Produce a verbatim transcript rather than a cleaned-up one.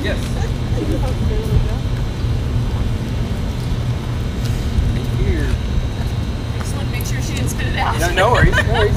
Yes. Thank you. I just want to make sure she didn't spit it out. No, no worries. No worries.